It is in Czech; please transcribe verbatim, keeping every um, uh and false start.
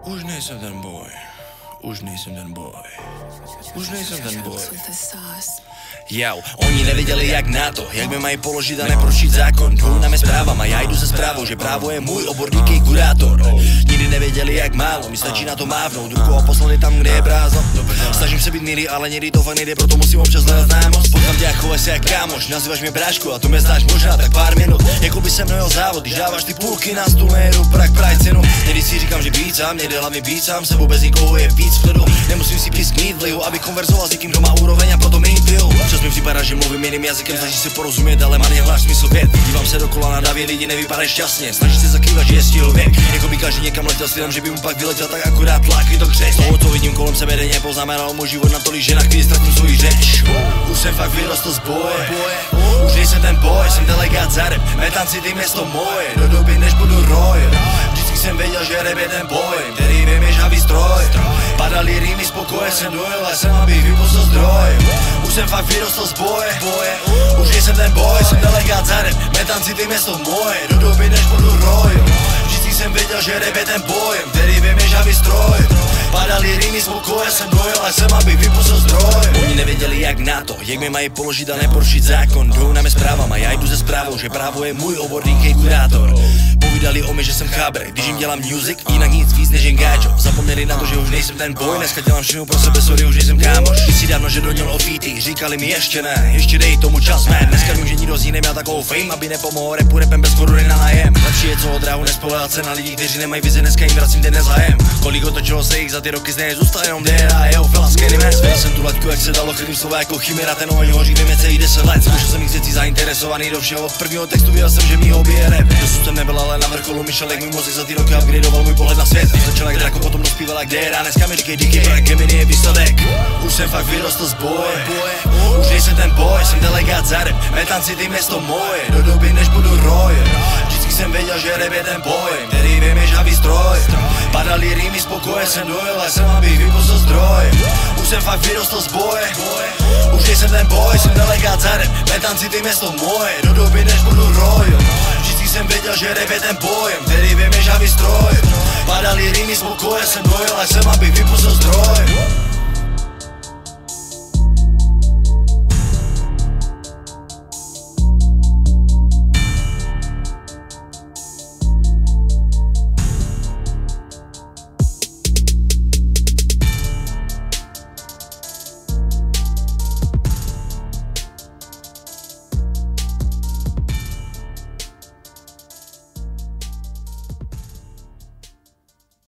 Už nejsem ten boj, už nejsem ten boj, už nejsem ten boj. Jau, oni nevěděli jak na to, jak mi mají položit a neprošít zákon. Jdou na mé zprávama, já jdu se zprávou, že právo je můj oborník kurátor. Nikdy nevěděli jak málo, mi stačí na to mávnout rukou a poslat je tam, kde je prázdno. Snažím se být míry, ale někdy to fakt nejde, proto musím občas hledat známost. Potkám tě a chovaj se jak kámoš, nazýváš mě brášku a to mě znáš možná tak pár minut. Jako by se mnou jel závod, když dáváš ty půlky na stůl, nejedu prak praj cenu. Někdy si říkám, že být sám, někdy hlavně být sám sebou, bez nikoho je víc vhledu. Nemusím si písknít v lihu, aby konverzoval s někým, kdo má úroveň a proto mít pil. Čas mi připadá, že mluvím jiným jazykem, snaží se porozumět, ale má nehláš smysl věd. Dívám se dokola na davě, lidi nevypadají šťastně, snaží se zakývat, že je stihl věk. Jako by každý někam letěl s tím, že by mu pak vyletěl, tak akurát tlak, to křes. Toho, co vidím kolem sebe denně, poznamenal můj život natolik, že na chvíli ztratím svoji řeč. Už jsem fakt vyrostl z boje, už nejsem ten boj, jsem delegát za rap, metan si ty město moje, do doby než budu roj. Vždycky jsem věděl, že rap je ten pojem, který vím je žhavý stroj. Padaly rýmy z pokoje, jsem dojel a jsem, abych vypustil zdroj. Už jsem fakt vyrostl z boje, už nejsem ten boj, jsem delegát za rap, metan si ty město moje, do doby než budu roj. Vždycky jsem věděl, že rap je ten pojem, který vím je žhavý stroj. Padaly rýmy z pokoje, jsem dojel a jsem, abych vypustil zdroj. Oni nevěděli jak na to, jak mě mají položit a neporušit zákon. Jdou na mé zprávama, já jdu se zprávou, že právo je můj oborník kurátor. Povídali o mě, že jsem chábre, když jim dělám music, jinak nic víc než jen gáčo. Zapomněli na to, že už nejsem ten boj, dneska dělám všechno pro sebe, sorry, už nejsem kámoš. Když si dávno, že doněl od feety, říkali mi ještě ne, ještě dej tomu čas, man. Dneska vím, že nikdo z ní neměl takovou fame, aby nepomohl rapu repem bez koruny na nájem. Lepší je co od dráhu nespoléhat se na lidi, kteří nemají vizi, dneska jim vracím ten nezájem. Kolik otočilo se jich za ty roky, z něj zůstal jenom D R A, jeho fela scary man. Zvedl jsem tu laťku, jak se dalo, chytím slova jako chimera, ten oheň hoří ve mě celý deset let. Zkoušel jsem jich věcí zainteresovaný do všeho, v prvního textu věděl jsem, že mi ho bije rap. Dosud jsem nebyl ale na vrcholu myšlenek, můj mozek za ty roky upgradeoval můj pohled na svět. Začal jak Draco, potom dospíval jak D R A, dneska mi říkej díky, brak Gemini je výsledek. Už jsem fakt vyrostl z boje, už nejsem ten boj, jsem delegát za rap, metan si ty město moje, do doby než budu roj. Vždycky jsem věděl, že rap je ten pojem, který vím je žhavý stroj. Padaly rýmy z pokoje, jsem dojel a jsem, abych vypustil zdroj. Už jsem fakt vyrostl z boje, už nejsem ten boj, jsem delegát za rap, metan si ty město moje, do doby než budu roj. Vždycky jsem věděl, že rap je ten pojem, který vím je žhavý stroj. Padaly rýmy z pokoje, jsem dojel a jsem, abych vypustil zdroj.